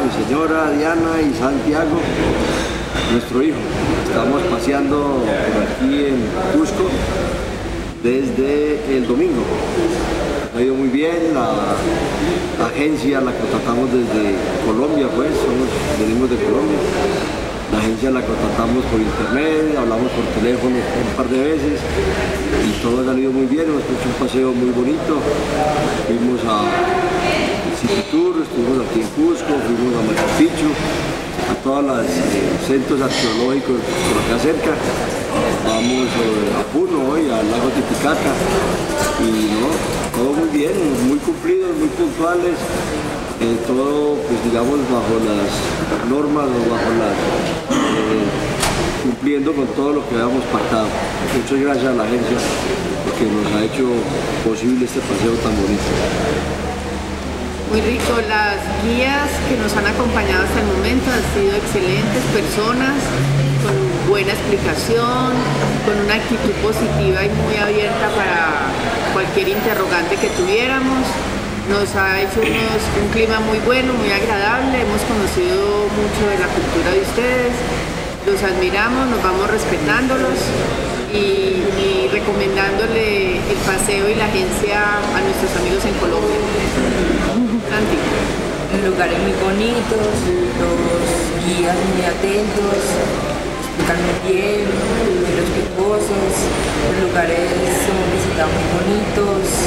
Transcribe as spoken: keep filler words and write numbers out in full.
mi señora Diana y Santiago, nuestro hijo. Estamos paseando por aquí en Cusco desde el domingo. Ha ido muy bien, la, la agencia la contratamos desde Colombia, pues, somos, venimos de Colombia. La agencia la contratamos por internet, hablamos por teléfono un par de veces y todo ha salido muy bien, hemos hecho un paseo muy bonito. Fuimos a City Tour, estuvimos aquí en Cusco, fuimos a Machu Picchu, a todos los eh, centros arqueológicos por acá cerca. Vamos eh, a Puno hoy, al lago Titicaca y no, todo muy bien, muy cumplidos, muy puntuales. Eh, todo, pues digamos, bajo las normas o bajo las, eh, cumpliendo con todo lo que habíamos pactado. Muchas gracias a la agencia porque nos ha hecho posible este paseo tan bonito. Muy rico, las guías que nos han acompañado hasta el momento han sido excelentes personas, con buena explicación, con una actitud positiva y muy abierta para cualquier interrogante que tuviéramos. Nos ha hecho unos, un clima muy bueno, muy agradable, hemos conocido mucho de la cultura de ustedes, los admiramos, nos vamos respetándolos y, y recomendándole el paseo y la agencia a nuestros amigos en Colombia. Santi. Lugares muy bonitos, los guías muy atentos, explican muy bien, muy respetuosos, los lugares son visitados muy bonitos.